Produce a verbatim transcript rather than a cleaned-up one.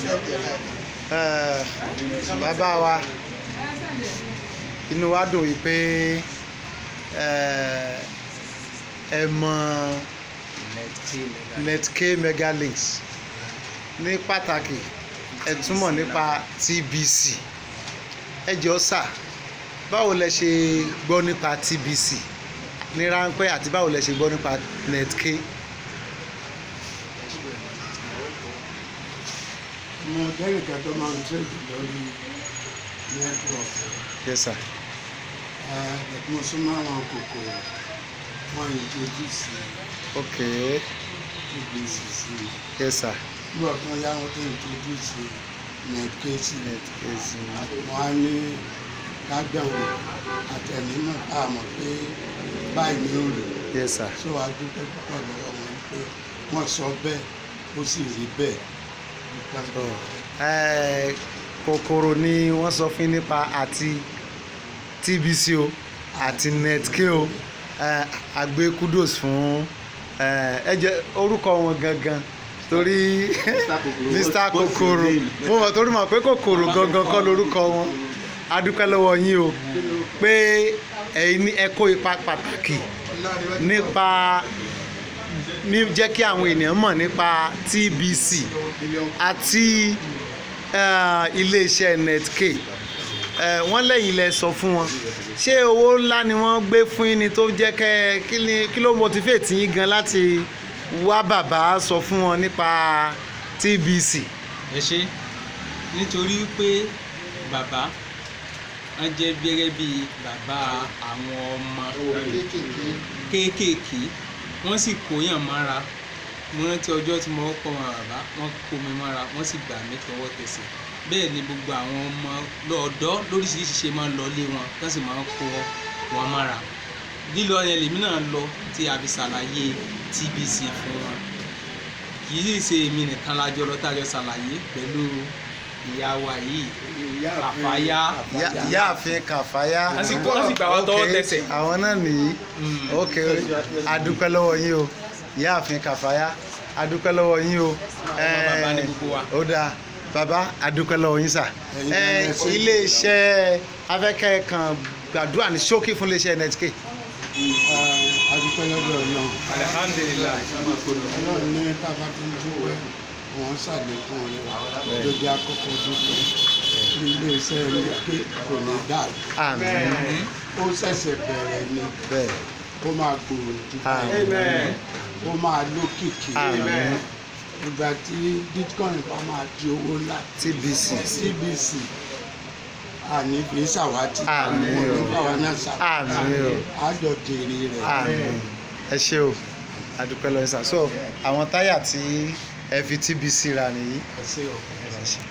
bàbá wa inú wa dùn wípé ẹ mọ Netcare Megalinks ní pàtàkì ẹ túmọ̀ nípa T B C. ẹ jọ̀ọ́ sà, báwo lẹ ṣe gbọ́ nípa T B C ní ráńpẹ́ àti báwo lẹ ṣe gbọ́ nípa Netcare? mo jẹ́ nìkan tó máa ń tẹ́jú lórí nẹ́tíwọ̀kì. Yes sir. ẹ̀ mo súnmọ́ àwọn kòkòrò wọ́n introduce Ok. T B C sí i. Yes sir. nígbà kan yá wọn tó introduce Netcare sí i. Netcare sí i. wọ́n á ní kágbẹ̀wò àtẹ̀nímọ̀ àmọ̀ pé báyìí ni ó lò. Yes sir. so a dúpẹ́ púpọ̀ lọ́wọ́ wọn pé wọ́n sọ bẹ́ẹ̀ ó sì rí bẹ́ẹ̀. Eh, kòkòrò ni wọ́n sọ fún nípa àti T B C o àti Netcare o. Eh, àgbẹ̀ kudos fún ẹ jẹ́ orúkọ wọn gangan torí Mister Kòkòrò mo mọ̀ torí mọ̀ pé kòkòrò gangan kọ́ lórúkọ wọn. A dúpẹ́ lọ́wọ́ yín o pé ẹ̀yin ẹ kó ipa pàtàkì nípa ní jẹ́ kí àwọn ènìyàn mọ̀ nípa T B C àti iléeṣẹ́ Netcare. Wọ́n lẹ́yìn lẹ sọ fún wọn, ṣé owó ńlá ni wọ́n gbé fún yín ni tó jẹ́ kẹ́ kí ló motivate yín gan láti wá bàbá sọ fún wọn nípa T B C? ẹ ṣe nítorí pé bàbá wọ́n jẹ́ gẹ́gẹ́ bí bàbá àwọn ọmọ kéékèèké, wọ́n sì kóyàn mọ́ra. Mo rántí ọjọ́ tí mo kọ́ wọn bàbá, wọ́n kó mi mọ́ra, wọ́n sì gbà mí tọwọ́ tẹsẹ̀. Bẹ́ẹ̀ ni gbogbo àwọn ọmọ lọ́ọ̀dọ́ lóríṣiríṣi ṣe máa ń lọ lé wọn, wọ́n sì máa ń kó wọn mọ́ra. Lílọ yẹn lèmi náà lọ tí a fi ṣàlàyé T B C fún wọn. Kì í ṣe èmi nìkan lájọ lọ tájọ ṣàlàyé pẹ̀lú ìyá wa yìí, Kàfáyá. Ìyáàfin Kàfáyá. wọ́n sì gbà wọ́n tọwọ́ tẹsẹ̀. Àwọn náà nìyí. Ok, a dúpẹ́ lọ́wọ́ yín o Ìyáàfin Kàfáyá, a dúpẹ́ lọ́wọ́ yín o. Bàbá ní gbogbo wa. Ó dáa bàbá, a dúpẹ́ lọ́wọ́ yín sà. Iléeṣẹ́ afẹ́kẹ́ kan gbàdúrà ní ṣókí fún iléeṣẹ́ Netcare. a dúpẹ́ lọ́dọ̀ Ọlọ́run. Alhamdulillah. Ọlọ́run ní káfá tó ń dúpẹ́ wọ́n ṣàlékún rẹ̀ lóde àkọ́kọ́ dúpẹ́ iléeṣẹ́ Netcare kò ní dàrú. Àmín. ó ṣẹ̀ṣẹ̀ bẹ̀rẹ̀ ni Bẹ́ẹ̀. ó máa gbòòrò Àmín. dúpẹ́ ó máa lókìkí. Àmín. ìgbà tí bitcoin bá máa di owó ńlá T B C. T B C àní fi ṣàwátì Àmín o. nígbàwá náà ṣàwátì Àmín o. àjọ jèrè rẹ̀. Àmín. Ẹ ṣé o, a dúpẹ́ lọ́wọ́ yín sà. So àwọn táyà tí ẹ fi T B C rà nìyí. ẹ ṣé o.